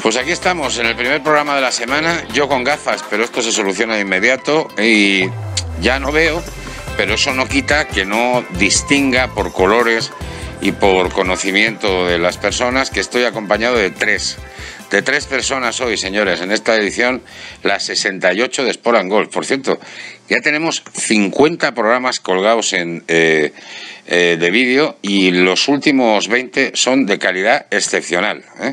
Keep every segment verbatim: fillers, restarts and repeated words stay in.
Pues aquí estamos, en el primer programa de la semana, yo con gafas, pero esto se soluciona de inmediato y ya no veo, pero eso no quita que no distinga por colores y por conocimiento de las personas que estoy acompañado de tres, de tres personas hoy, señores, en esta edición, la sesenta y ocho de Sport and Golf. Por cierto, ya tenemos cincuenta programas colgados en, eh, eh, de vídeo y los últimos veinte son de calidad excepcional, ¿eh?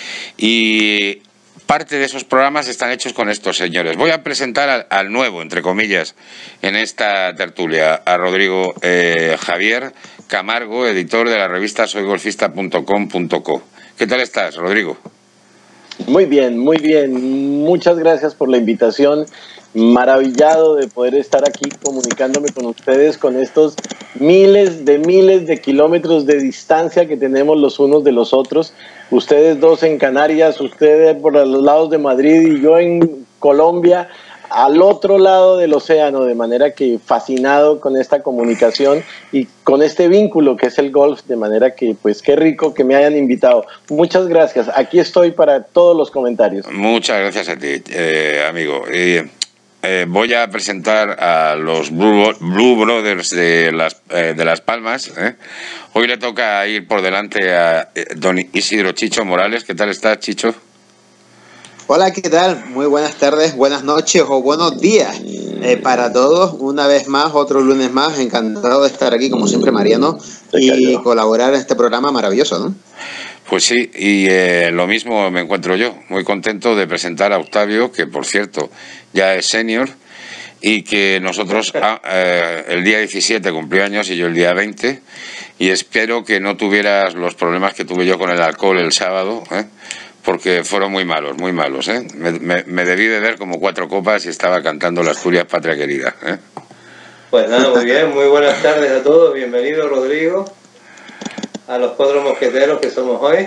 Y parte de esos programas están hechos con estos señores. Voy a presentar al, al nuevo, entre comillas, en esta tertulia, a Rodrigo eh, Javier Camargo, editor de la revista soy golfista punto com punto co. ¿Qué tal estás, Rodrigo? Muy bien, muy bien. Muchas gracias por la invitación. Maravillado de poder estar aquí comunicándome con ustedes con estos miles de miles de kilómetros de distancia que tenemos los unos de los otros. Ustedes dos en Canarias, ustedes por los lados de Madrid y yo en Colombia, al otro lado del océano, de manera que fascinado con esta comunicación y con este vínculo que es el golf, de manera que pues qué rico que me hayan invitado. Muchas gracias, aquí estoy para todos los comentarios. Muchas gracias a ti, eh, amigo. Eh, eh, voy a presentar a los Blue, Blue Brothers de las, eh, de Las Palmas, ¿eh? Hoy le toca ir por delante a eh, don Isidro Chicho Morales. ¿Qué tal estás, Chicho? Hola, ¿qué tal? Muy buenas tardes, buenas noches o buenos días eh, para todos. Una vez más, otro lunes más. Encantado de estar aquí, como siempre, Mariano, y colaborar en este programa maravilloso, ¿no? Pues sí, y eh, lo mismo me encuentro yo. Muy contento de presentar a Octavio, que por cierto ya es senior, y que nosotros ah, eh, el día diecisiete cumplió años y yo el día veinte, y espero que no tuvieras los problemas que tuve yo con el alcohol el sábado, ¿eh? Porque fueron muy malos, muy malos, ¿eh? Me, me, me debí beber como cuatro copas y estaba cantando la Asturias Patria Querida, ¿eh? Pues nada, muy bien, muy buenas tardes a todos, bienvenido Rodrigo, a los cuatro mosqueteros que somos hoy.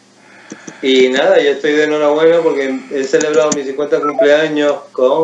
Y nada, yo estoy de enhorabuena porque he celebrado mis cincuenta cumpleaños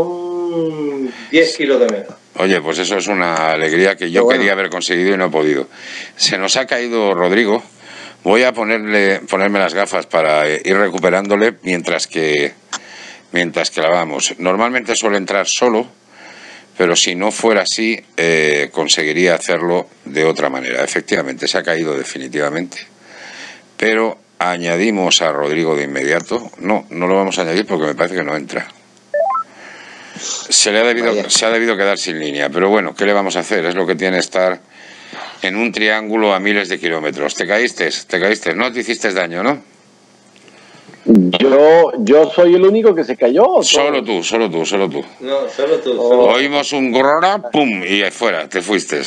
con diez kilos de menos. Oye, pues eso es una alegría que yo bueno. quería haber conseguido y no he podido. Se nos ha caído Rodrigo. Voy a ponerle, ponerme las gafas para ir recuperándole mientras que, mientras que la vamos. Normalmente suele entrar solo, pero si no fuera así, eh, conseguiría hacerlo de otra manera. Efectivamente, se ha caído definitivamente, pero añadimos a Rodrigo de inmediato. No, no lo vamos a añadir porque me parece que no entra. Se le ha debido, se ha debido quedar sin línea, pero bueno, ¿qué le vamos a hacer? Es lo que tiene estar en un triángulo a miles de kilómetros. ¿Te caíste? ¿Te caíste? No te hiciste daño, ¿no? Yo, yo soy el único que se cayó. Solo tú, solo tú, solo tú. No, solo tú. Solo. Oímos un grora, pum, y fuera, te fuiste.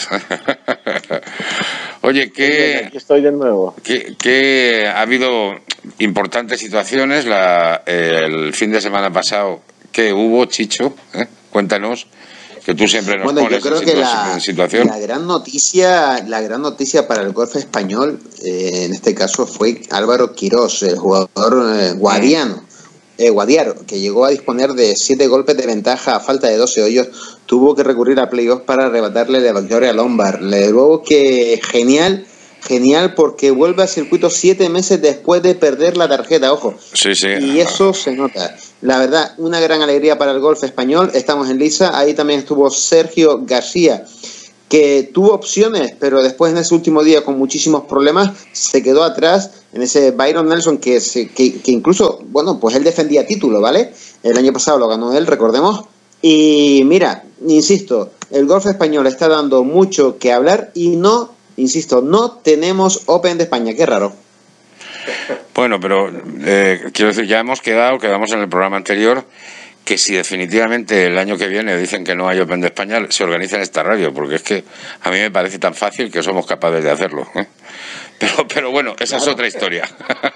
Oye, ¿qué, aquí estoy de nuevo. ¿qué, qué ha habido importantes situaciones? La, el fin de semana pasado, ¿qué hubo, Chicho? ¿Eh? Cuéntanos. Que tú siempre nos bueno, pones yo creo en, que situ la, en situación. La gran noticia, la gran noticia para el golf español, eh, en este caso, fue Álvaro Quirós, el jugador eh, guadiano, eh, guadiaro, que llegó a disponer de siete golpes de ventaja a falta de doce hoyos, tuvo que recurrir a playoffs para arrebatarle la victoria a Lombard. Luego que genial, genial porque vuelve al circuito siete meses después de perder la tarjeta, ojo. Sí, sí. Y eso se nota. La verdad, una gran alegría para el golf español. Estamos en liza. Ahí también estuvo Sergio García, que tuvo opciones, pero después en ese último día con muchísimos problemas se quedó atrás en ese Byron Nelson que, se, que, que incluso, bueno, pues él defendía título, ¿vale? El año pasado lo ganó él, recordemos. Y mira, insisto, el golf español está dando mucho que hablar y no, insisto, no tenemos Open de España. Qué raro. Bueno, pero eh, quiero decir, ya hemos quedado, quedamos en el programa anterior, que si definitivamente el año que viene dicen que no hay Open de España, se organiza en esta radio, porque es que a mí me parece tan fácil que somos capaces de hacerlo, ¿eh? Pero, pero bueno, esa claro. es otra historia.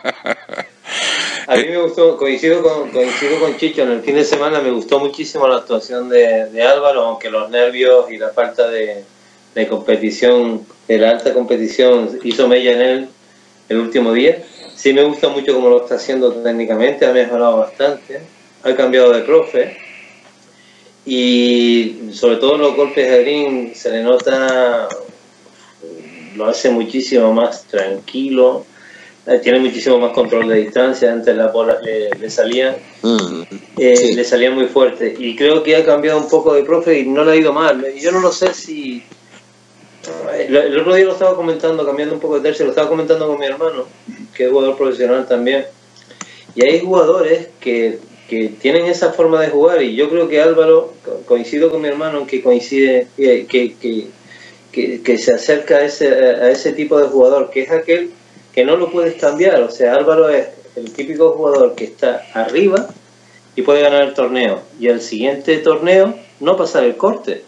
A mí me gustó, coincido con, coincido con Chicho, en el fin de semana me gustó muchísimo la actuación de, de Álvaro, aunque los nervios y la falta de, de competición, de la alta competición, hizo mella en él el último día. Sí me gusta mucho cómo lo está haciendo técnicamente, ha mejorado bastante, ha cambiado de profe y sobre todo en los golpes de green se le nota, lo hace muchísimo más tranquilo, eh, tiene muchísimo más control de distancia. Antes las bolas le, le salían Mm, eh, sí. le salían muy fuerte, y creo que ha cambiado un poco de profe y no le ha ido mal. Yo no lo sé si el otro día lo estaba comentando, cambiando un poco de tercio, lo estaba comentando con mi hermano, que es jugador profesional también, y hay jugadores que, que tienen esa forma de jugar, y yo creo que Álvaro, coincido con mi hermano, que coincide, que, que, que, que, que se acerca a ese, a ese tipo de jugador, que es aquel que no lo puedes cambiar. O sea, Álvaro es el típico jugador que está arriba y puede ganar el torneo, y el siguiente torneo no pasar el corte.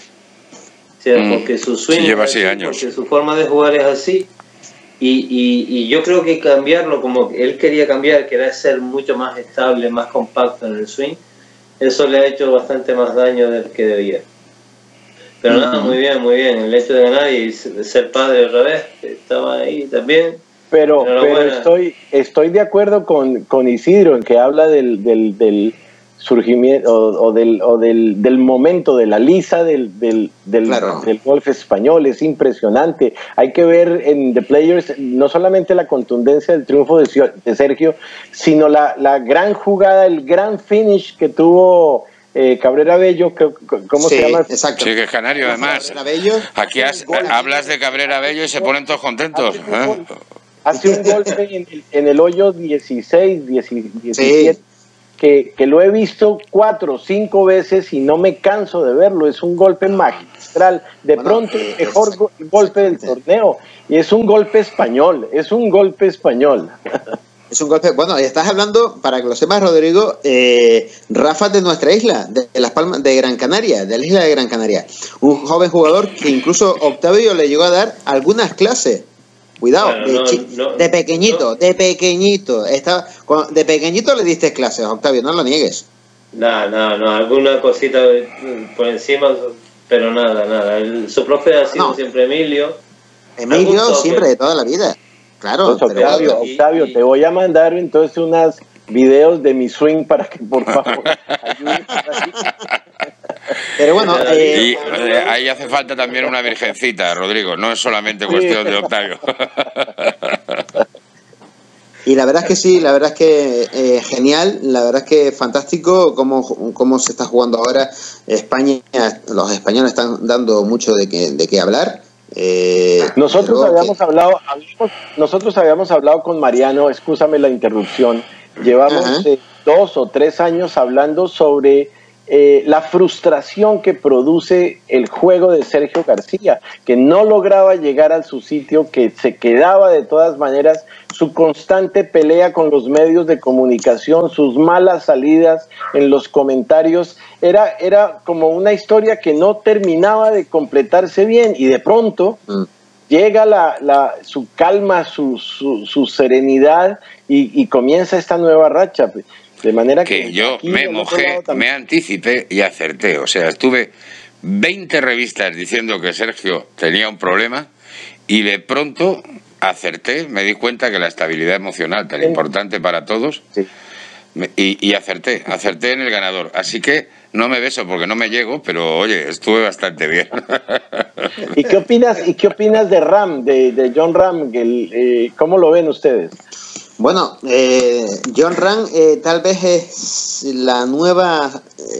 O sea, Mm, porque su swing sí, lleva es así, así años. porque su forma de jugar es así, y, y, y yo creo que cambiarlo como él quería cambiar, que era ser mucho más estable, más compacto en el swing, eso le ha hecho bastante más daño del que debía. Pero Uh-huh. nada, muy bien, muy bien. El hecho de ganar y ser padre otra vez, estaba ahí también. Pero, pero estoy, estoy de acuerdo con, con Isidro en que habla del, del, del surgimiento o, o, del, o del, del momento, de la lisa del, del, del, Claro. del golf español. Es impresionante. Hay que ver en The Players no solamente la contundencia del triunfo de, de Sergio, sino la, la gran jugada, el gran finish que tuvo eh, Cabrera Bello. ¿Cómo sí, se llama? Exacto. Sí, que es canario, además. Bello, Aquí has, hablas de Cabrera Bello y se ponen todos contentos. ¿eh? Hace un golpe en el, en el hoyo dieciséis, diecisiete, sí. que, que lo he visto cuatro o cinco veces y no me canso de verlo. Es un golpe magistral. De bueno, pronto, el mejor go golpe del torneo. Y es un golpe español. Es un golpe español. Es un golpe. Bueno, estás hablando, para que lo sepas, Rodrigo, eh, Rafa de nuestra isla, de, de Las Palmas, de Gran Canaria, de la isla de Gran Canaria. Un joven jugador que incluso Octavio le llegó a dar algunas clases. Cuidado, bueno, de, no, chi no, de pequeñito, no. de pequeñito. Está, de pequeñito le diste clases, Octavio, no lo niegues. No, no, no, alguna cosita por encima, pero nada, nada. El, su profe ha sido no. siempre Emilio. Emilio siempre, de toda la vida. Claro. Pues, Octavio, pero, Octavio y, y, te voy a mandar entonces unas videos de mi swing para que por favor ayudes. Pero bueno, eh, y eh, ahí hace falta también una virgencita, Rodrigo, no es solamente cuestión de Octavio. Y la verdad es que sí, la verdad es que eh, genial, la verdad es que fantástico cómo, cómo se está jugando ahora España. Los españoles están dando mucho de qué de qué hablar. Eh, nosotros habíamos que... hablado, habíamos, nosotros habíamos hablado con Mariano, excúsame la interrupción. Llevamos eh, dos o tres años hablando sobre Eh, la frustración que produce el juego de Sergio García, que no lograba llegar a su sitio, que se quedaba de todas maneras, su constante pelea con los medios de comunicación, sus malas salidas en los comentarios, era, era como una historia que no terminaba de completarse bien, y de pronto mm. llega la, la, su calma, su, su, su serenidad, y, y comienza esta nueva racha. De manera que, que yo me mojé, me anticipé y acerté. O sea, estuve veinte revistas diciendo que Sergio tenía un problema y de pronto acerté, me di cuenta que la estabilidad emocional tan importante para todos, sí. y, y acerté, acerté en el ganador. Así que no me beso porque no me llego, pero oye, estuve bastante bien. ¿Y qué opinas, y qué opinas de Ram, de, de Jon Rahm? Eh, ¿Cómo lo ven ustedes? Bueno, eh, Jon Rahm eh, tal vez es la nueva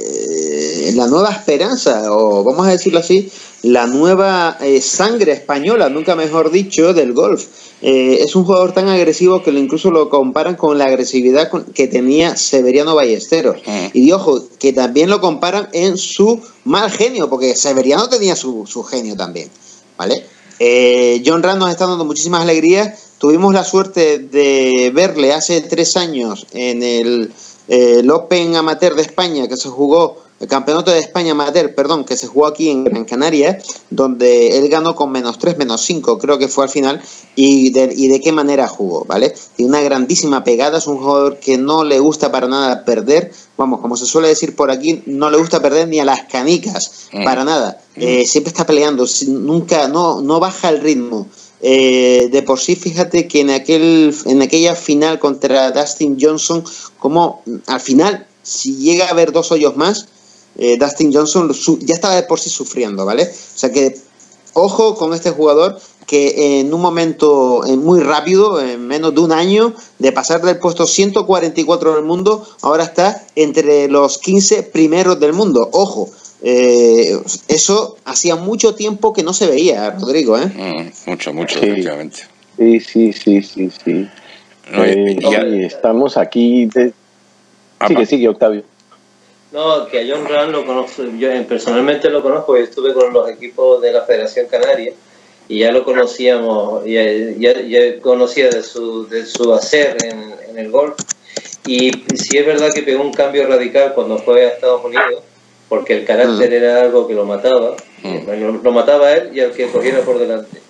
eh, la nueva esperanza, o vamos a decirlo así, la nueva eh, sangre española, nunca mejor dicho, del golf. Eh, es un jugador tan agresivo que lo, incluso lo comparan con la agresividad con, que tenía Severiano Ballesteros. Mm. Y ojo, que también lo comparan en su mal genio, porque Severiano tenía su, su genio también, ¿vale? Eh, Jon Rahm nos está dando muchísimas alegrías. Tuvimos la suerte de verle hace tres años en el, eh, el Open Amateur de España, que se jugó, el Campeonato de España Amateur, perdón, que se jugó aquí en Gran Canaria, donde él ganó con menos tres, menos cinco, creo que fue al final, y de, y de qué manera jugó, ¿vale? Tiene una grandísima pegada, es un jugador que no le gusta para nada perder, vamos, como se suele decir por aquí, no le gusta perder ni a las canicas, mm. para nada, eh, siempre está peleando, nunca, no, no baja el ritmo. Eh, de por sí, fíjate que en aquel en aquella final contra Dustin Johnson, como al final, si llega a haber dos hoyos más, eh, Dustin Johnson su, ya estaba de por sí sufriendo, ¿vale? O sea que, ojo con este jugador que en un momento muy rápido, en menos de un año, de pasar del puesto ciento cuarenta y cuatro del mundo, ahora está entre los quince primeros del mundo. Ojo, eh, eso hacía mucho tiempo que no se veía, Rodrigo, ¿eh? Mm, mucho, mucho, sí, efectivamente. Sí, sí, sí, sí, sí. No, eh, y, y a... y estamos aquí. De... Sigue, sigue, Octavio. No, que a John Ram lo conozco, yo personalmente lo conozco, yo estuve con los equipos de la Federación Canaria y ya lo conocíamos, ya, ya, ya conocía de su, de su hacer en, en el golf, y sí es verdad que pegó un cambio radical cuando fue a Estados Unidos, porque el carácter mm. era algo que lo mataba, mm. lo, lo mataba a él y al que cogiera por delante.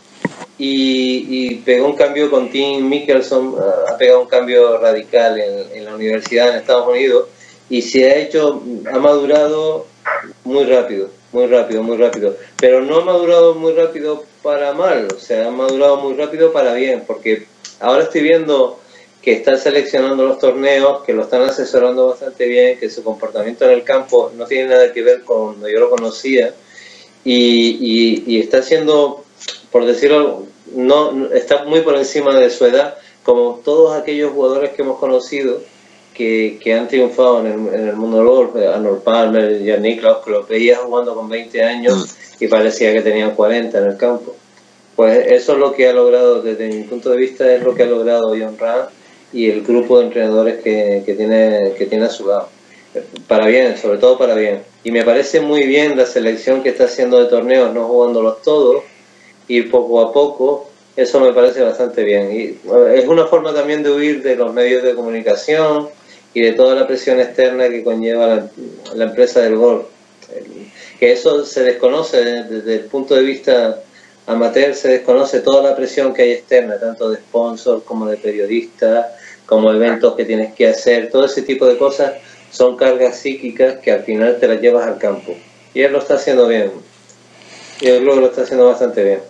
Y, y pegó un cambio con Tim Mickelson, ha pegado un cambio radical en, en la universidad en Estados Unidos, y se ha hecho, ha madurado muy rápido, muy rápido, muy rápido, pero no ha madurado muy rápido para mal, o sea, ha madurado muy rápido para bien, porque ahora estoy viendo que está seleccionando los torneos, que lo están asesorando bastante bien, que su comportamiento en el campo no tiene nada que ver con cuando yo lo conocía, y, y, y está haciendo, por decirlo, no, está muy por encima de su edad, como todos aquellos jugadores que hemos conocido, Que, que han triunfado en el, en el mundo del golf, Arnold Palmer, Jan Nicklaus, que lo veías jugando con veinte años y parecía que tenían cuarenta en el campo. Pues eso es lo que ha logrado, desde mi punto de vista, es lo que ha logrado John Ram y el grupo de entrenadores que, que, tiene, que tiene a su lado. Para bien, sobre todo para bien. Y me parece muy bien la selección que está haciendo de torneos, no jugándolos todos, y poco a poco. Eso me parece bastante bien. Y es una forma también de huir de los medios de comunicación y de toda la presión externa que conlleva la, la empresa del golf. Que eso se desconoce desde el punto de vista amateur, se desconoce toda la presión que hay externa, tanto de sponsors como de periodistas, como eventos que tienes que hacer, todo ese tipo de cosas son cargas psíquicas que al final te las llevas al campo. Y él lo está haciendo bien. Y él lo está haciendo bastante bien.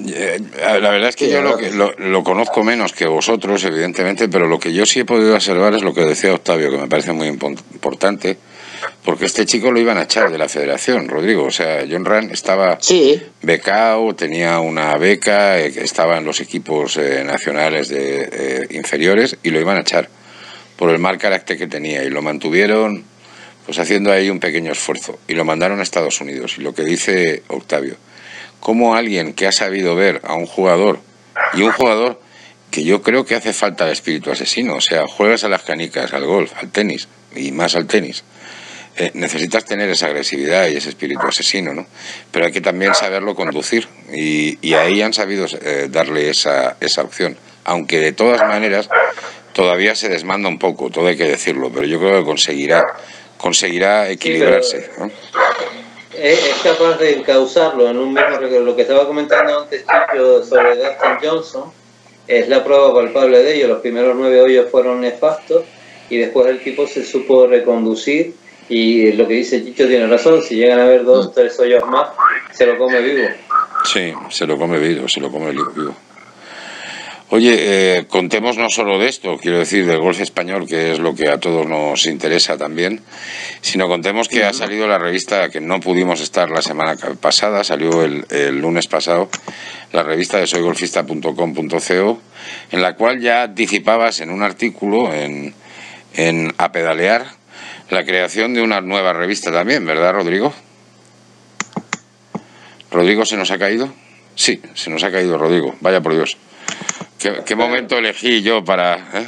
La verdad es que yo lo, que, lo, lo conozco menos que vosotros, evidentemente, pero lo que yo sí he podido observar es lo que decía Octavio, que me parece muy importante, porque este chico lo iban a echar de la federación, Rodrigo. O sea, John Ram estaba sí. becado, tenía una beca, estaba en los equipos eh, nacionales de eh, inferiores y lo iban a echar por el mal carácter que tenía, y lo mantuvieron pues haciendo ahí un pequeño esfuerzo y lo mandaron a Estados Unidos. Y lo que dice Octavio, como alguien que ha sabido ver a un jugador, y un jugador que yo creo que hace falta el espíritu asesino, o sea, juegas a las canicas, al golf, al tenis, y más al tenis, eh, necesitas tener esa agresividad y ese espíritu asesino, ¿no? Pero hay que también saberlo conducir, y, y ahí han sabido eh, darle esa, esa opción, aunque de todas maneras todavía se desmanda un poco, todo hay que decirlo, pero yo creo que conseguirá, conseguirá equilibrarse, ¿no? Es capaz de encauzarlo en un mismo recorrido. Lo que estaba comentando antes Chicho sobre Dustin Johnson es la prueba palpable de ello. Los primeros nueve hoyos fueron nefastos y después el tipo se supo reconducir, y lo que dice Chicho tiene razón, si llegan a haber dos o tres hoyos más se lo come vivo. Sí, se lo come vivo, se lo come vivo. Oye, eh, contemos no solo de esto, quiero decir, del golf español, que es lo que a todos nos interesa también, sino contemos que ha salido la revista, que no pudimos estar la semana pasada, salió el, el lunes pasado, la revista de soy golfista punto com punto co, en la cual ya anticipabas en un artículo en, en A Pedalear la creación de una nueva revista también, ¿verdad, Rodrigo? ¿Rodrigo se nos ha caído? Sí, se nos ha caído Rodrigo, vaya por Dios. ¿Qué, qué momento elegí yo para...? ¿eh?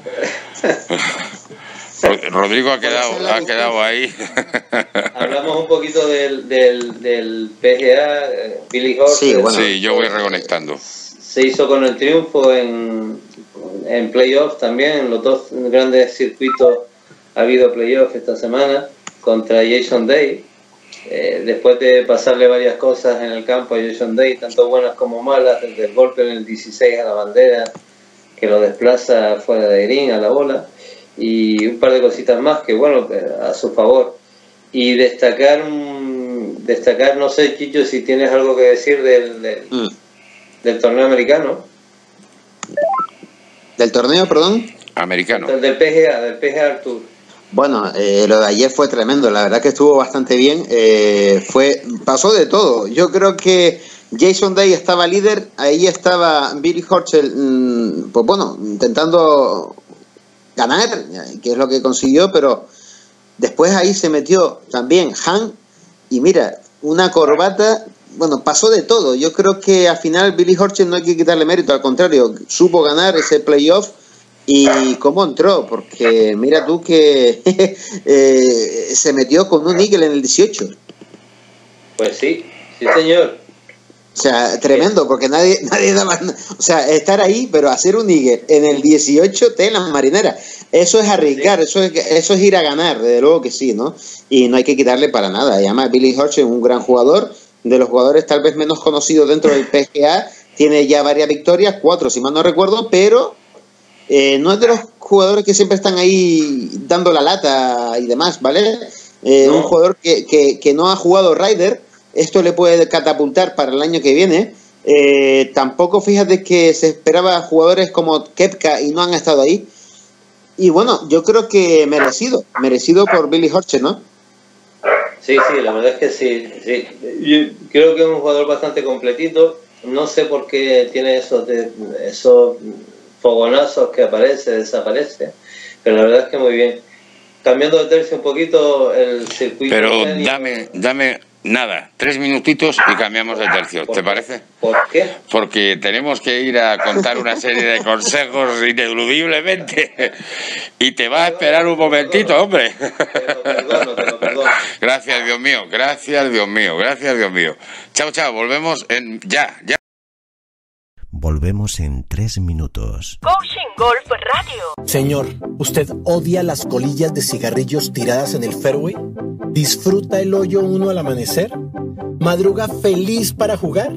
Rodrigo ha quedado, ha quedado ahí. Hablamos un poquito del, del, del P G A, Billy Horschel. Sí, bueno, sí, yo voy reconectando. Se hizo con el triunfo en, en playoffs también, en los dos grandes circuitos ha habido playoffs esta semana contra Jason Day. Eh, después de pasarle varias cosas en el campo a Jason Day, tanto buenas como malas, desde el golpe en el dieciséis a la bandera, que lo desplaza fuera de green a la bola, y un par de cositas más que, bueno, a su favor. Y destacar, destacar no sé, Chicho, si tienes algo que decir del, del, mm. del torneo americano. ¿Del torneo, perdón? Americano. Del, del P G A, del P G A Tour. Bueno, eh, lo de ayer fue tremendo, la verdad que estuvo bastante bien, eh, fue pasó de todo. Yo creo que, Jason Day estaba líder, ahí estaba Billy Horschel, mmm, pues bueno, intentando ganar, que es lo que consiguió, pero después ahí se metió también Han, y mira, una corbata, bueno, pasó de todo. Yo creo que al final Billy Horschel no hay que quitarle mérito, al contrario, supo ganar ese playoff. Y cómo entró, porque mira tú que eh, se metió con un eagle en el dieciocho. Pues sí, sí señor. O sea, tremendo, porque nadie nadie daba... O sea, estar ahí, pero hacer un eagle en el dieciocho, telas marineras. Eso es arriesgar, sí. eso, es, eso es ir a ganar, desde luego que sí, ¿no? Y no hay que quitarle para nada. Además, Billy Horschel es un gran jugador, de los jugadores tal vez menos conocidos dentro del P G A, tiene ya varias victorias, cuatro si mal no recuerdo, pero... Eh, no es de los jugadores que siempre están ahí dando la lata y demás, ¿vale? Eh, no. Un jugador que, que, que no ha jugado Ryder, esto le puede catapultar para el año que viene. Eh, tampoco fíjate que se esperaba jugadores como Koepka y no han estado ahí. Y bueno, yo creo que merecido, merecido por Billy Horschel, ¿no? Sí, sí, la verdad es que sí, sí. Yo creo que es un jugador bastante completito. No sé por qué tiene esos... De, esos fogonazos que aparece, desaparece, pero la verdad es que muy bien. Cambiando de tercio un poquito, el circuito... Pero dame, dame nada, tres minutitos y cambiamos de tercio, ¿te parece? ¿Por qué? Porque tenemos que ir a contar una serie de consejos ineludiblemente y te va a esperar un momentito, hombre. Te lo perdono, te lo perdono. Gracias, Dios mío, gracias, Dios mío, gracias, Dios mío. Chao, chao, volvemos en... ya, ya. Volvemos en tres minutos. Coaching Golf Radio. Señor, ¿usted odia las colillas de cigarrillos tiradas en el fairway? ¿Disfruta el hoyo uno al amanecer? ¿Madruga feliz para jugar?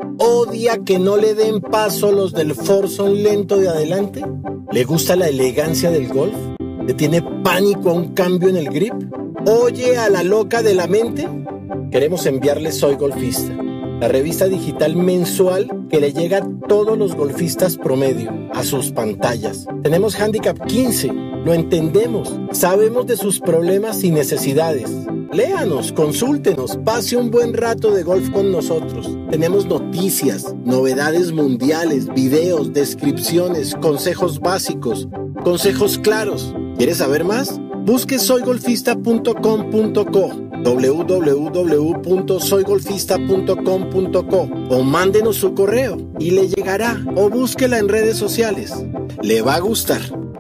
¿Odia que no le den paso los del foursome lento de adelante? ¿Le gusta la elegancia del golf? ¿Le tiene pánico a un cambio en el grip? ¿Oye a la loca de la mente? Queremos enviarle Soy Golfista, la revista digital mensual que le llega a todos los golfistas promedio, a sus pantallas. Tenemos Handicap quince, lo entendemos, sabemos de sus problemas y necesidades. Léanos, consúltenos, pase un buen rato de golf con nosotros. Tenemos noticias, novedades mundiales, videos, descripciones, consejos básicos, consejos claros. ¿Quieres saber más? Busque soy golfista punto com punto co, doble u doble u doble u punto soy golfista punto com punto co o mándenos su correo y le llegará, o búsquela en redes sociales. Le va a gustar.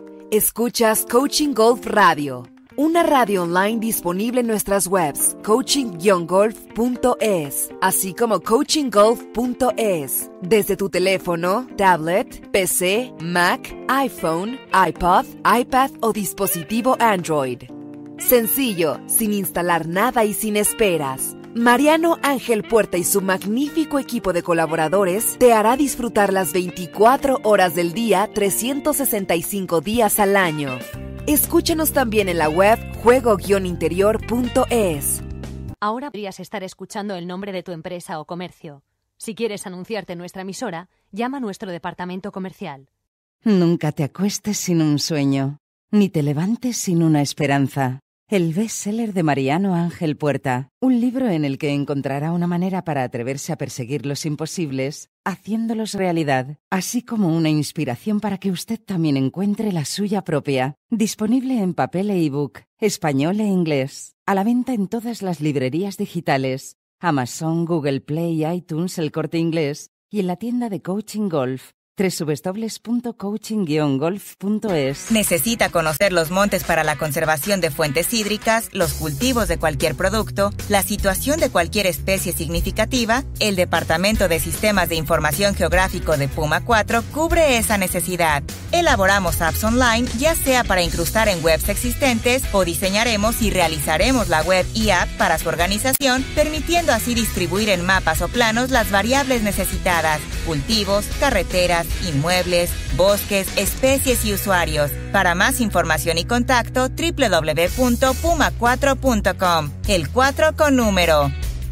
Escuchas Coaching Golf Radio, una radio online disponible en nuestras webs coaching guion golf punto es, así como coaching golf punto es, desde tu teléfono, tablet, P C, Mac, iPhone, iPod, iPad o dispositivo Android. Sencillo, sin instalar nada y sin esperas. Mariano Ángel Puerta y su magnífico equipo de colaboradores te hará disfrutar las veinticuatro horas del día, trescientos sesenta y cinco días al año. Escúchanos también en la web juego guion interior punto es. Ahora podrías estar escuchando el nombre de tu empresa o comercio. Si quieres anunciarte en nuestra emisora, llama a nuestro departamento comercial. Nunca te acuestes sin un sueño, ni te levantes sin una esperanza. El bestseller de Mariano Ángel Puerta, un libro en el que encontrará una manera para atreverse a perseguir los imposibles, haciéndolos realidad, así como una inspiración para que usted también encuentre la suya propia. Disponible en papel e ebook, español e inglés, a la venta en todas las librerías digitales, Amazon, Google Play, iTunes, El Corte Inglés y en la tienda de Coaching Golf, doble u doble u doble u punto coaching guion golf punto es. ¿Necesita conocer los montes para la conservación de fuentes hídricas, los cultivos de cualquier producto, la situación de cualquier especie significativa? El Departamento de Sistemas de Información Geográfico de Puma cuatro cubre esa necesidad. Elaboramos apps online, ya sea para incrustar en webs existentes o diseñaremos y realizaremos la web y app para su organización, permitiendo así distribuir en mapas o planos las variables necesitadas, cultivos, carreteras, inmuebles, bosques, especies y usuarios. Para más información y contacto, doble u doble u doble u punto puma cuatro punto com. El cuatro con número.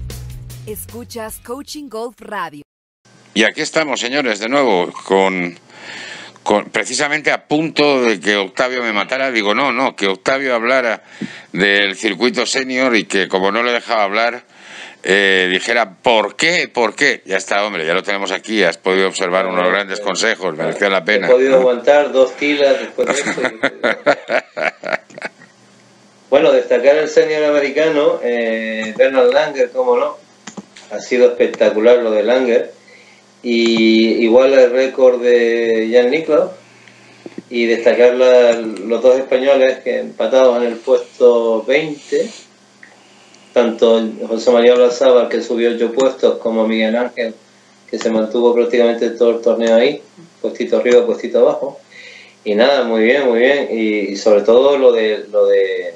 Escuchas Coaching Golf Radio. Y aquí estamos, señores, de nuevo, con, con precisamente a punto de que Octavio me matara. Digo, no, no, que Octavio hablara del circuito senior y que como no le dejaba hablar, eh, dijera ¿por qué? ¿Por qué? Ya está, hombre, ya lo tenemos aquí, has podido observar unos grandes consejos, mereció la pena. He podido ¿no? aguantar dos tilas después de esto. Bueno, destacar el senior americano, eh, Bernard Langer, cómo no, ha sido espectacular lo de Langer, y igual el récord de Jan Nicklaus, y destacar la, los dos españoles que empatados en el puesto veinte, tanto José María Olazábal, que subió ocho puestos, como Miguel Ángel, que se mantuvo prácticamente todo el torneo ahí, puestito arriba, puestito abajo. Y nada, muy bien, muy bien, y, y sobre todo lo de lo de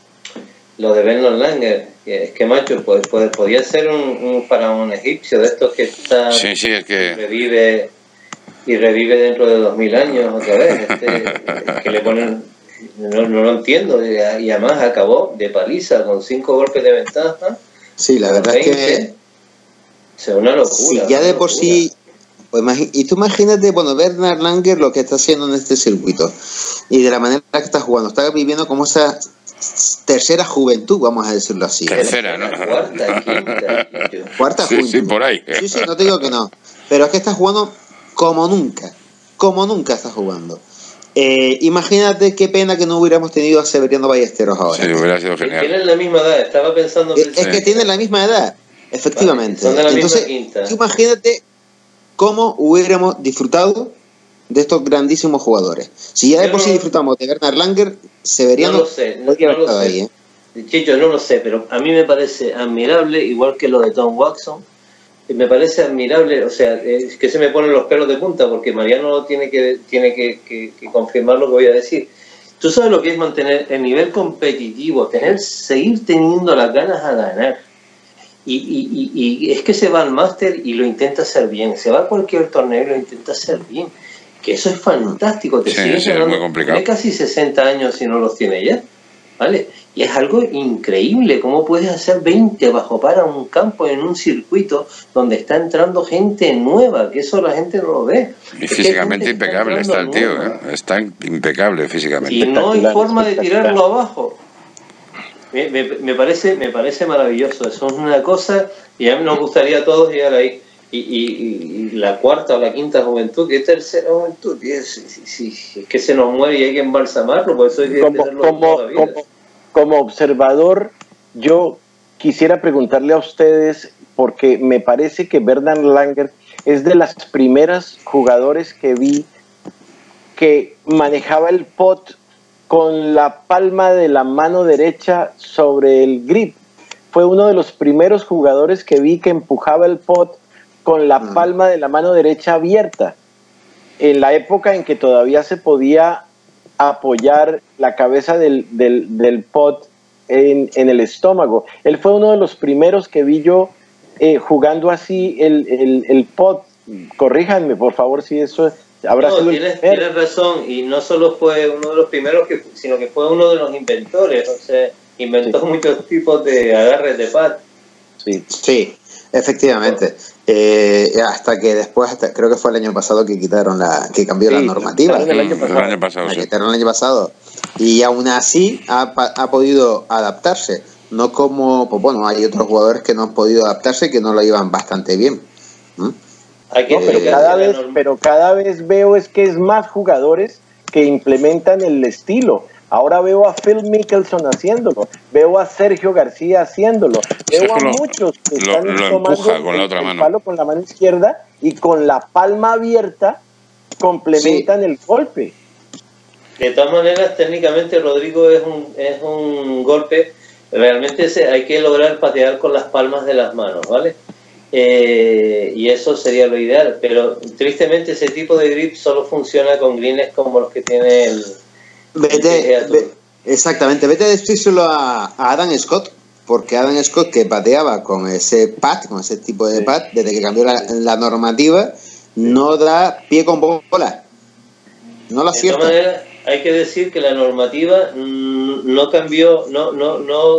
lo de Bernard Langer, que es que macho, pues, pues podía ser un, un faraón egipcio de estos que está sí, sí, es que... y revive y revive dentro de dos mil años otra vez, este, que le ponen, no, no lo entiendo, y además acabó de paliza con cinco golpes de ventaja. Sí, la verdad veinte, es que o sea, una locura. Sí, ya de por locura. sí, pues, y tú imagínate, bueno, Bernard Langer lo que está haciendo en este circuito y de la manera que está jugando, está viviendo como esa tercera juventud, vamos a decirlo así. Tercera, ¿no? Cuarta, quinta. Cuarta sí, juventud. Sí, por ahí. Sí, sí, no te digo que no. Pero es que está jugando como nunca. Como nunca está jugando. Eh, imagínate qué pena que no hubiéramos tenido a Severiano Ballesteros ahora. Sí, hubiera sido genial. Tienen la misma edad, estaba pensando... Es, es que tienen la misma edad, efectivamente. Vale, son de la Entonces, misma quinta. Imagínate cómo hubiéramos disfrutado de estos grandísimos jugadores. Si ya de Yo por sí no- disfrutamos de Bernard Langer, Severiano No lo sé, no, podría no haber lo estado sé. ahí, ¿eh? Chicho, no lo sé, pero a mí me parece admirable, igual que lo de Tom Watson, me parece admirable, o sea, es que se me ponen los pelos de punta, porque Mariano tiene que tiene que, que, que confirmar lo que voy a decir. Tú sabes lo que es mantener el nivel competitivo, tener, seguir teniendo las ganas a ganar. Y, y, y, y es que se va al máster y lo intenta hacer bien, se va a cualquier torneo y lo intenta hacer bien. Que eso es fantástico, te Sí, sigues sí, es ganando. muy complicado. Tiene casi sesenta años si no los tiene ya, ¿vale? Y es algo increíble, cómo puedes hacer veinte bajo para un campo en un circuito donde está entrando gente nueva, que eso la gente no lo ve. Y Es que físicamente hay gente que impecable está el tío, nueva. ¿eh? Está impecable físicamente. Y no hay Espectacular, forma de espectacular. tirarlo abajo. Me, me, me parece me parece maravilloso, eso es una cosa, y a mí nos gustaría a todos llegar ahí. Y, y, y la cuarta o la quinta juventud, ¿qué tercera juventud? Y es, si, si, si es que se nos muere y hay que embalsamarlo, por eso hay que Como, tenerlo como, toda la vida. como, como observador, yo quisiera preguntarle a ustedes, porque me parece que Bernard Langer es de las primeras jugadores que vi que manejaba el pot con la palma de la mano derecha sobre el grip. Fue uno de los primeros jugadores que vi que empujaba el pot con la palma de la mano derecha abierta, en la época en que todavía se podía apoyar la cabeza del, del, del pot en, en el estómago. Él fue uno de los primeros que vi yo eh, jugando así el, el, el pot. Corríjanme, por favor, si eso habrá No, sido el tienes, primero. tienes razón, y no solo fue uno de los primeros, que, sino que fue uno de los inventores, o sea, inventó Sí. muchos tipos de agarres de pad. Sí. Sí, efectivamente. Eh, hasta que después, hasta, creo que fue el año pasado que quitaron la, que cambió Sí, la normativa. quitaron el año Mm, pasado. el año pasado, La sí. quitaron el año pasado. Y aún así ha, pa- ha podido adaptarse. No como, pues bueno, hay otros jugadores que no han podido adaptarse que no lo llevan bastante bien. ¿Mm? Hay que No, pero explicar cada que la vez, norma- pero cada vez veo es que es más jugadores que implementan el estilo. Ahora veo a Phil Mickelson haciéndolo, veo a Sergio García haciéndolo, veo es que a lo- muchos que lo- están lo tomando empuja con la el- otra el mano. palo con la mano izquierda y con la palma abierta complementan el golpe. De todas maneras, técnicamente Rodrigo es un, es un golpe, realmente se, hay que lograr patear con las palmas de las manos, ¿vale? Eh, y eso sería lo ideal, pero tristemente ese tipo de grip solo funciona con greens como los que tiene el... Vete, el ve- exactamente, vete a decírselo a, a Adam Scott, porque Adam Scott, que pateaba con ese pad, con ese tipo de Sí. pad, desde que cambió la, la normativa, no da pie con bola. No lo De todas acierta. maneras, hay que decir que la normativa mm, no cambió, no, no, no,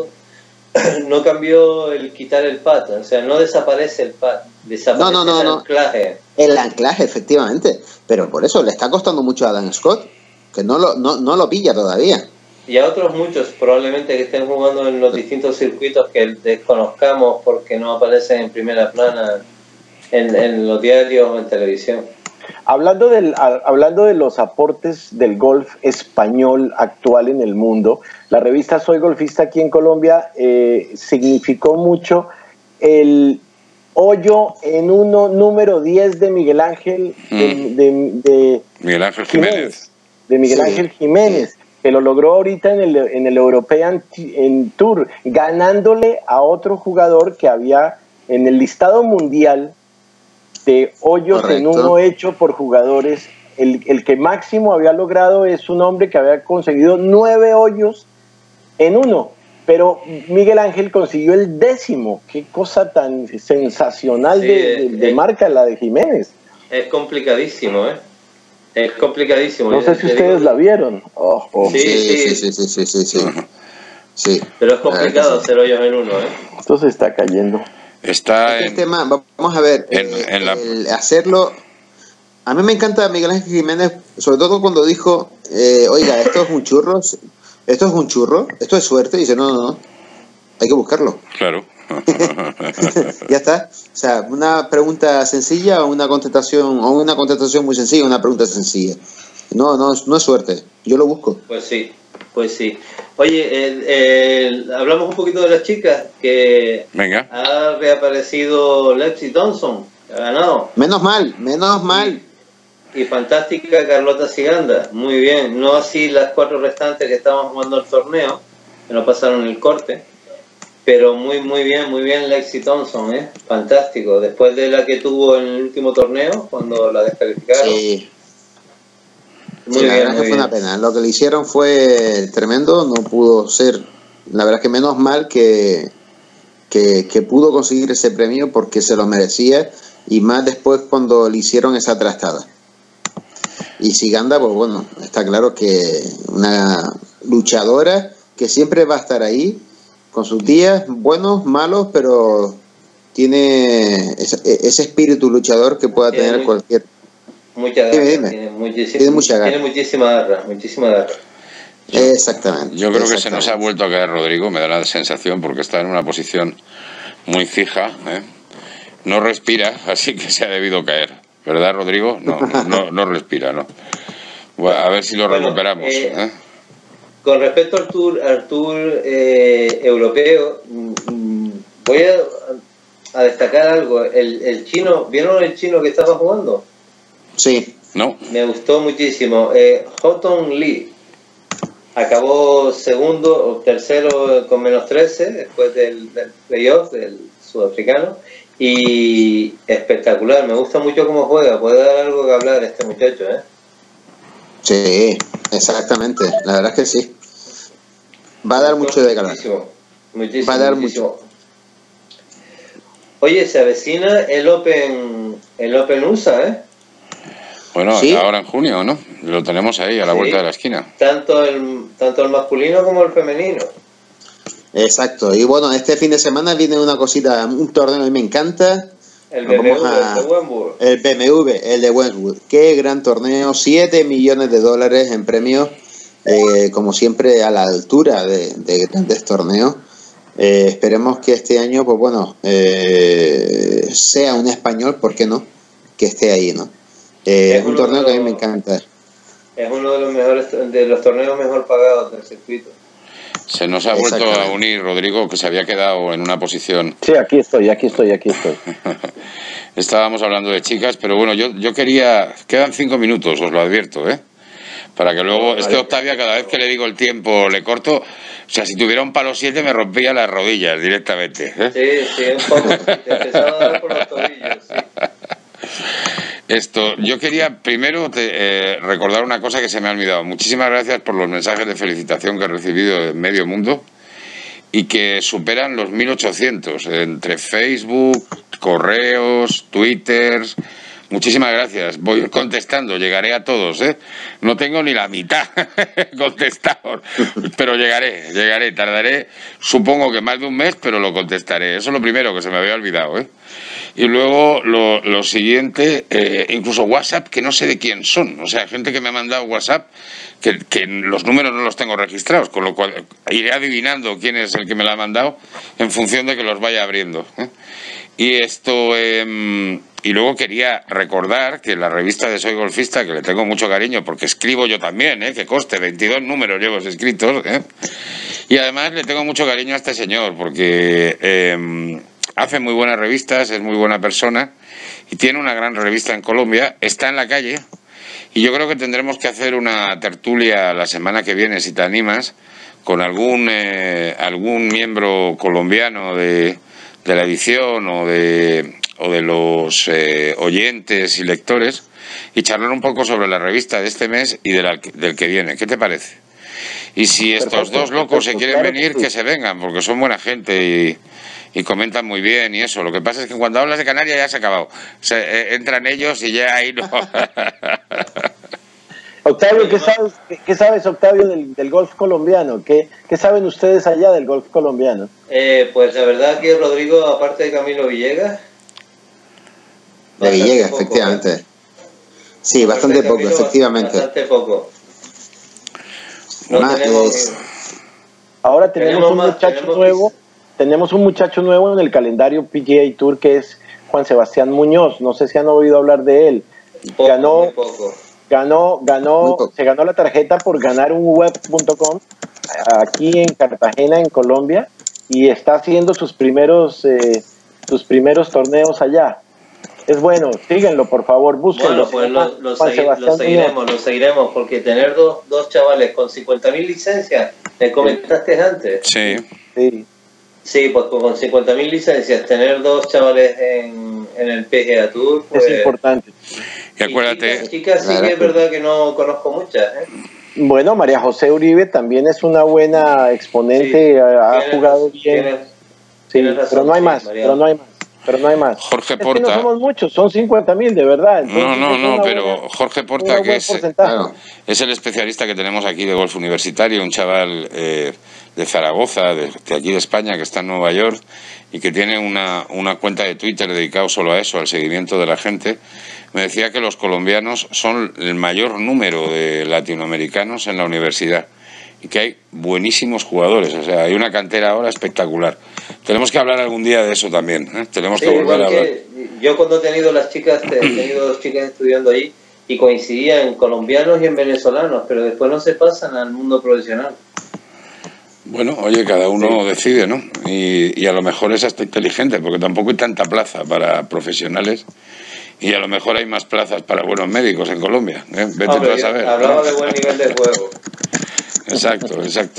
no cambió el quitar el pad, o sea, no desaparece el pad, desaparece No, no, no, el no. anclaje. El anclaje, efectivamente. Pero por eso le está costando mucho a Adam Scott, que no lo, no, no lo pilla todavía. y a otros muchos probablemente que estén jugando en los distintos circuitos que desconozcamos porque no aparecen en primera plana en, en los diarios o en televisión. Hablando, del, hablando de los aportes del golf español actual en el mundo, la revista Soy Golfista aquí en Colombia eh, significó mucho el hoyo en uno número diez de Miguel Ángel de, Mm. de, de Miguel Ángel Jiménez. de Miguel Sí. Ángel Jiménez, que lo logró ahorita en el, en el European T- en Tour, ganándole a otro jugador que había en el listado mundial de hoyos en Correcto. uno hecho por jugadores. El, el que máximo había logrado es un hombre que había conseguido nueve hoyos en uno, pero Miguel Ángel consiguió el décimo. Qué cosa tan sensacional Sí, de, de- de eh, marca la de Jiménez. Es complicadísimo, ¿eh? Es complicadísimo. No sé si Te ustedes digo- la vieron. Oh, oh. Sí, Sí, sí. sí, sí, sí, sí, sí. Sí. Pero es complicado La verdad que sí. hacer hoyos en uno, ¿eh? Esto se está cayendo. Está Es que el en, tema, vamos a ver, en- eh, en la- el hacerlo. A mí me encanta Miguel Ángel Jiménez, sobre todo cuando dijo, eh, oiga, esto es un churro, esto es un churro, esto es suerte. Y dice, no, no, no, hay que buscarlo. claro. Ya está. O sea, una pregunta sencilla o una contestación, o una contestación muy sencilla, una pregunta sencilla. No, no, no es suerte, yo lo busco. Pues sí, pues sí. Oye, el- el- hablamos un poquito de las chicas, que Venga. ha reaparecido Lexi Thompson, que ha ganado. Menos mal, menos mal. Y fantástica Carlota Ciganda, muy bien. No así las cuatro restantes que estaban jugando el torneo, que no pasaron el corte. Pero muy, muy bien, muy bien Lexi Thompson, ¿eh? Fantástico. Después de la que tuvo en el último torneo, cuando la descalificaron. Sí. Muy Sí, la bien, verdad muy que fue una bien. pena. Lo que le hicieron fue tremendo, no pudo ser. La verdad que menos mal que, que, que pudo conseguir ese premio porque se lo merecía, y más después cuando le hicieron esa trastada. Y Ciganda, pues bueno, está claro que una luchadora que siempre va a estar ahí, con sus días buenos, malos, pero tiene ese, ese espíritu luchador que pueda Tiene tener muy- cualquier. Mucha garra, Dime, dime. tiene, muchísima, Tiene mucha garra. tiene muchísima garra, muchísima garra. Exactamente. Yo creo que se exactamente. nos ha vuelto a caer Rodrigo, me da la sensación, porque está en una posición muy fija, ¿eh? No respira, así que se ha debido caer. ¿Verdad, Rodrigo? No, no, no, no respira, ¿no? Bueno, a ver si lo Bueno, recuperamos. eh, ¿eh? Con respecto al tour, al tour eh, europeo, mm, voy a, a destacar algo. El, el chino, ¿vieron el chino que estaba jugando? Sí. No. Me gustó muchísimo. Eh, Houghton Lee acabó segundo o tercero con menos trece después del, del playoff del sudafricano. Y espectacular, me gusta mucho cómo juega. Puede dar algo que hablar este muchacho, ¿eh? Sí, exactamente. La verdad es que sí. Va a dar mucho de ganar. Muchísimo, muchísimo, Va a dar muchísimo. Oye, se avecina el Open, el Open U S A, ¿eh? Bueno, ¿Sí? ahora en junio, ¿no? Lo tenemos ahí, a la Sí. vuelta de la esquina. Tanto el, tanto el masculino como el femenino. Exacto. Y bueno, este fin de semana viene una cosita, un torneo que a mí me encanta. El Nos B M vamos W a- de Wentworth. El B M W, el de Westwood. Qué gran torneo, siete millones de dólares en premios, eh, como siempre a la altura de, de grandes torneos. Eh, esperemos que este año, pues bueno, eh, sea un español, ¿por qué no? Que esté ahí, ¿no? Eh, Es es un uno de torneo que a mí los- me encanta. Es uno de los mejores, de los torneos mejor pagados del circuito. Se nos ha vuelto a Exactamente. unir Rodrigo, que se había quedado en una posición. Sí, aquí estoy, aquí estoy, aquí estoy. Estábamos hablando de chicas, pero bueno, yo, yo quería... Quedan cinco minutos, os lo advierto, ¿eh? Para que luego... Es que Octavia, cada vez que le digo el tiempo, le corto... O sea, si tuviera un palo siete me rompía las rodillas directamente, ¿eh? Sí, sí, un poco. Te empezaba a dar por los tobillos, sí. Esto, yo quería primero te, eh, recordar una cosa que se me ha olvidado. Muchísimas gracias por los mensajes de felicitación que he recibido de medio mundo y que superan los mil ochocientos entre Facebook, correos, Twitters. Muchísimas gracias. Voy contestando, llegaré a todos, ¿eh? No tengo ni la mitad contestado, pero llegaré, llegaré, tardaré, supongo que más de un mes, pero lo contestaré. Eso es lo primero que se me había olvidado, ¿eh? Y luego lo, lo siguiente, eh, incluso WhatsApp, que no sé de quién son. O sea, gente que me ha mandado WhatsApp, que, que los números no los tengo registrados, con lo cual iré adivinando quién es el que me lo ha mandado en función de que los vaya abriendo, ¿eh? Y esto... Eh, y luego quería recordar que la revista de Soy Golfista, que le tengo mucho cariño, porque escribo yo también, ¿eh? Que coste, veintidós números llevo escritos, ¿eh? Y además le tengo mucho cariño a este señor, porque... Eh, hace muy buenas revistas, es muy buena persona y tiene una gran revista en Colombia, está en la calle y yo creo que tendremos que hacer una tertulia la semana que viene, si te animas, con algún eh, algún miembro colombiano de, de la edición o de, o de los eh, oyentes y lectores y charlar un poco sobre la revista de este mes y de la, del que viene. ¿Qué te parece? Y si estos perfecto, dos locos perfecto, se quieren claro venir, que, sí. que se vengan, porque son buena gente y... y comentan muy bien y eso. Lo que pasa es que cuando hablas de Canarias ya se ha acabado. Se, eh, entran ellos y ya ahí no. Octavio, ¿qué sabes, qué sabes Octavio, del, del golf colombiano? ¿Qué, ¿Qué saben ustedes allá del golf colombiano? Eh, pues la verdad que Rodrigo, aparte de Camilo Villegas... De Villegas, poco, efectivamente. ¿eh? Sí, bastante poco, Camilo, efectivamente. Bastante poco. No Más tenemos, es... Ahora tenemos, tenemos un muchacho tenemos nuevo... Que... Tenemos un muchacho nuevo en el calendario P G A Tour que es Juan Sebastián Muñoz. No sé si han oído hablar de él. Poco, ganó, poco. ganó, ganó, se ganó la tarjeta por ganar un web punto com aquí en Cartagena, en Colombia, y está haciendo sus primeros, eh, sus primeros torneos allá. Es bueno, síguenlo, por favor, búsquenlo. Bueno, pues lo, lo, segui lo seguiremos, lo seguiremos, porque tener dos, dos chavales con cincuenta mil licencias, me comentaste antes. Sí. Sí. Sí, pues con cincuenta mil licencias, tener dos chavales en, en el P G A Tour pues, es importante. Y acuérdate. Chicas, chicas sí que es verdad que no conozco muchas, ¿eh? Bueno, María José Uribe también es una buena exponente, sí, ha, ha jugado bien. Tienes, sí, tienes razón, pero no hay más, sí, pero no hay más. Pero no hay más. Jorge Porta. Es que no somos muchos, son cincuenta mil de verdad. Entonces, no, no, no, pero buena, Jorge Porta, que es, claro, es el especialista que tenemos aquí de golf universitario, un chaval eh, de Zaragoza, de, de aquí de España, que está en Nueva York y que tiene una, una cuenta de Twitter dedicado solo a eso, al seguimiento de la gente. Me decía que los colombianos son el mayor número de latinoamericanos en la universidad y que hay buenísimos jugadores, o sea, hay una cantera ahora espectacular. Tenemos que hablar algún día de eso también, ¿eh? Tenemos que sí, volver a hablar. Yo cuando he tenido las chicas, he tenido dos chicas estudiando ahí y coincidían en colombianos y en venezolanos, pero después no se pasan al mundo profesional. Bueno, oye, cada uno sí. decide, ¿no? Y, y a lo mejor es hasta inteligente, porque tampoco hay tanta plaza para profesionales y a lo mejor hay más plazas para buenos médicos en Colombia, ¿eh? Vete Hombre, tú a saber. Hablaba ¿no? de buen nivel de juego. Exacto, exacto.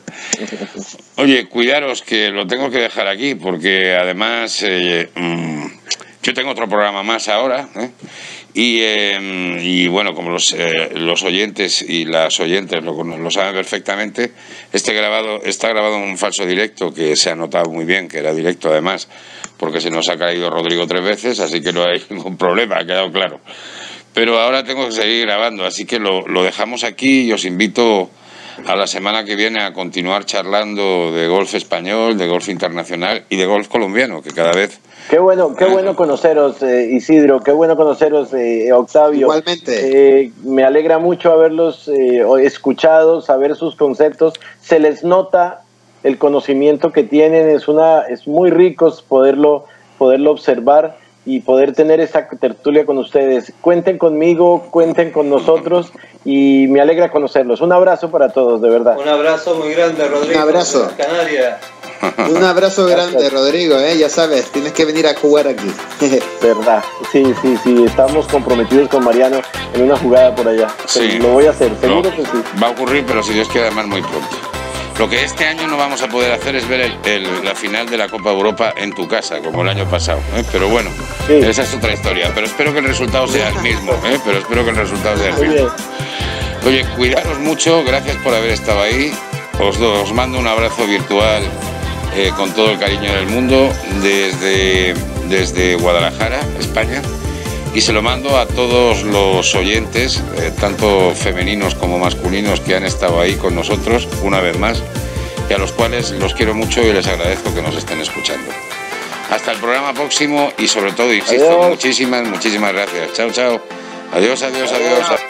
Oye, cuidaros que lo tengo que dejar aquí porque además eh, mmm, yo tengo otro programa más ahora, ¿eh? y, eh, y bueno, como los, eh, los oyentes y las oyentes lo, lo saben perfectamente, este grabado está grabado en un falso directo que se ha notado muy bien, que era directo además, porque se nos ha caído Rodrigo tres veces, así que no hay ningún problema, ha quedado claro. Pero ahora tengo que seguir grabando, así que lo, lo dejamos aquí y os invito a la semana que viene a continuar charlando de golf español, de golf internacional y de golf colombiano, que cada vez... Qué bueno, qué bueno conoceros, eh, Isidro, qué bueno conoceros, eh, Octavio. Igualmente. Eh, me alegra mucho haberlos eh, escuchado, saber sus conceptos. Se les nota el conocimiento que tienen, es una, es muy rico poderlo, poderlo observar y poder tener esta tertulia con ustedes. Cuenten conmigo, cuenten con nosotros y me alegra conocerlos. Un abrazo para todos, de verdad. Un abrazo muy grande, Rodrigo. Un abrazo. Canarias. Un abrazo grande, Rodrigo, ¿eh? Ya sabes, tienes que venir a jugar aquí. Verdad, sí, sí, sí, estamos comprometidos con Mariano en una jugada por allá. Sí, lo voy a hacer, seguro no, que sí. Va a ocurrir, pero si Dios quiere, además muy pronto. Lo que este año no vamos a poder hacer es ver el, el, la final de la Copa Europa en tu casa, como el año pasado, ¿eh? Pero bueno, sí, esa es otra historia. Pero espero que el resultado sea el mismo, ¿eh? Pero espero que el resultado sea el Muy mismo. Bien. Oye, cuidaros mucho, gracias por haber estado ahí. Os, do, os mando un abrazo virtual eh, con todo el cariño del mundo desde, desde Guadalajara, España. Y se lo mando a todos los oyentes, eh, tanto femeninos como masculinos, que han estado ahí con nosotros una vez más y a los cuales los quiero mucho y les agradezco que nos estén escuchando. Hasta el programa próximo y sobre todo, insisto, adiós. muchísimas, muchísimas gracias. Chao, chao. Adiós, adiós, adiós. adiós.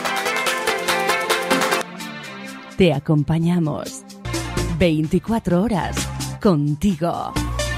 Te acompañamos veinticuatro horas contigo.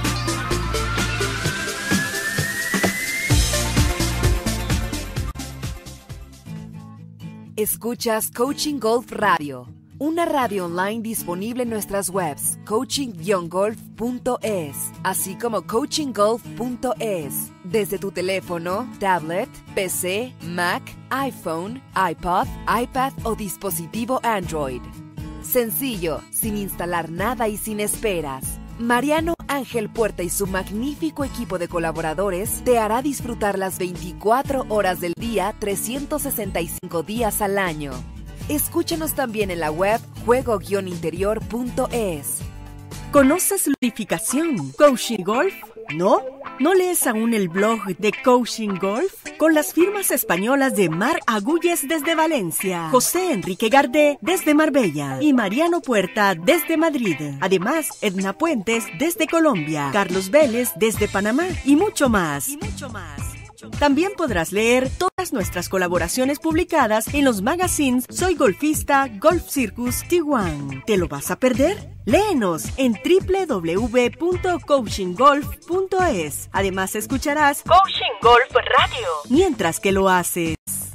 Escuchas Coaching Golf Radio, una radio online disponible en nuestras webs coaching guion golf punto es, así como coaching golf punto es, desde tu teléfono, tablet, P C, Mac, iPhone, iPod, iPad o dispositivo Android. Sencillo, sin instalar nada y sin esperas. Mariano Ángel Puerta y su magnífico equipo de colaboradores te hará disfrutar las veinticuatro horas del día, trescientos sesenta y cinco días al año. Escúchanos también en la web juego guion interior punto es. ¿Conoces Ludificación? ¿Coaching Golf? ¿No? ¿No lees aún el blog de Coaching Golf? Con las firmas españolas de Mar Agulles desde Valencia, José Enrique Gardé desde Marbella y Mariano Puerta desde Madrid. Además, Edna Puentes desde Colombia, Carlos Vélez desde Panamá y mucho más. Y mucho más. También podrás leer todas nuestras colaboraciones publicadas en los magazines Soy Golfista, Golf Circus, Tijuana. ¿Te lo vas a perder? Léenos en doble u doble u doble u punto coaching golf punto es. Además escucharás Coaching Golf Radio mientras que lo haces.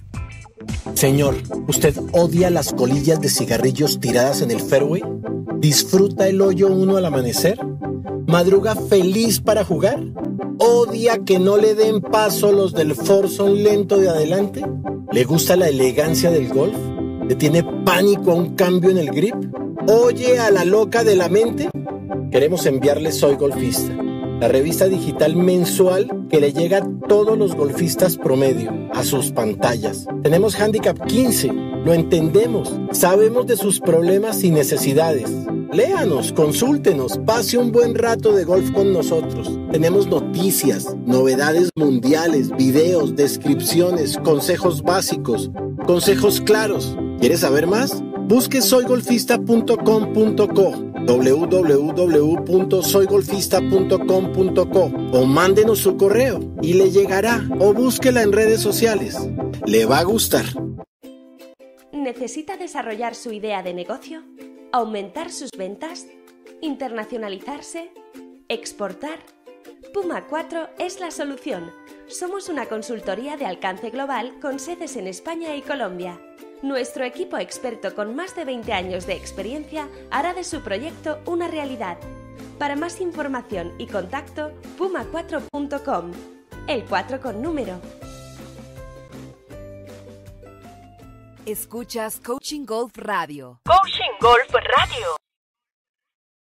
Señor, ¿usted odia las colillas de cigarrillos tiradas en el fairway? ¿Disfruta el hoyo uno al amanecer? ¿Madruga feliz para jugar? ¿Odia que no le den paso los del foursome lento de adelante? ¿Le gusta la elegancia del golf? ¿Le tiene pánico a un cambio en el grip? ¿Oye a la loca de la mente? Queremos enviarle Soy Golfista, la revista digital mensual que le llega a todos los golfistas promedio, a sus pantallas. Tenemos Handicap quince, lo entendemos, sabemos de sus problemas y necesidades. Léanos, consúltenos, pase un buen rato de golf con nosotros. Tenemos noticias, novedades mundiales, videos, descripciones, consejos básicos, consejos claros. ¿Quieres saber más? Busque soy golfista punto com punto co, doble u doble u doble u punto soy golfista punto com punto co o mándenos su correo y le llegará, o búsquela en redes sociales. Le va a gustar. ¿Necesita desarrollar su idea de negocio? ¿Aumentar sus ventas? ¿Internacionalizarse? ¿Exportar? Puma cuatro es la solución. Somos una consultoría de alcance global con sedes en España y Colombia. Nuestro equipo experto con más de veinte años de experiencia hará de su proyecto una realidad. Para más información y contacto, puma cuatro punto com. El cuatro con número. Escuchas Coaching Golf Radio. Coaching Golf Radio.